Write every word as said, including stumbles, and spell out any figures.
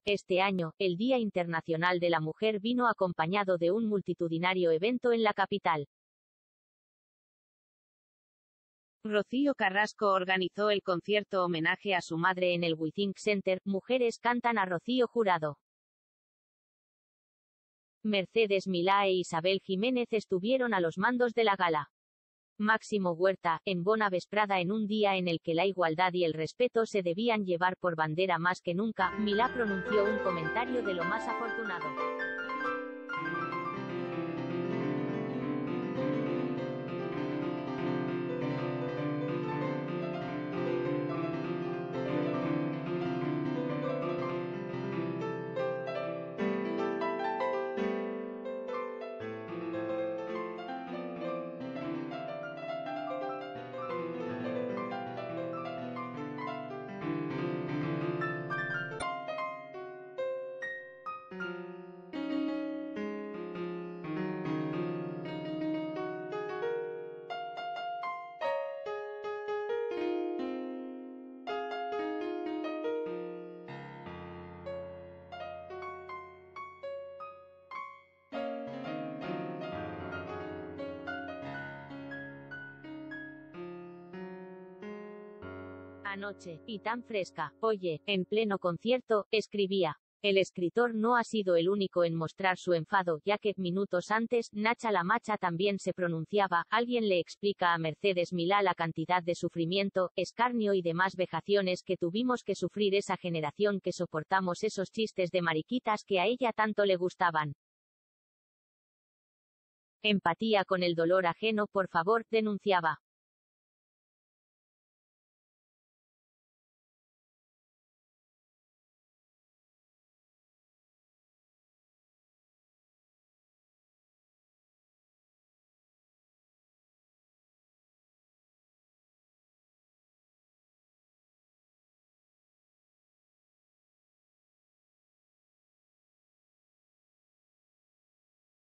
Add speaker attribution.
Speaker 1: Este año, el Día Internacional de la Mujer vino acompañado de un multitudinario evento en la capital. Rocío Carrasco organizó el concierto homenaje a su madre en el WeThink Center. Mujeres cantan a Rocío Jurado. Mercedes Milá e Isabel Jiménez estuvieron a los mandos de la gala. Máximo Huerta, en bona vesprada en un día en el que la igualdad y el respeto se debían llevar por bandera más que nunca, Milá pronunció un comentario de lo más afortunado. Anoche, y tan fresca, oye, en pleno concierto, escribía. El escritor no ha sido el único en mostrar su enfado, ya que, minutos antes, Nacha la Macha también se pronunciaba. Alguien le explica a Mercedes Milá la cantidad de sufrimiento, escarnio y demás vejaciones que tuvimos que sufrir esa generación que soportamos esos chistes de mariquitas que a ella tanto le gustaban. Empatía con el dolor ajeno, por favor, denunciaba.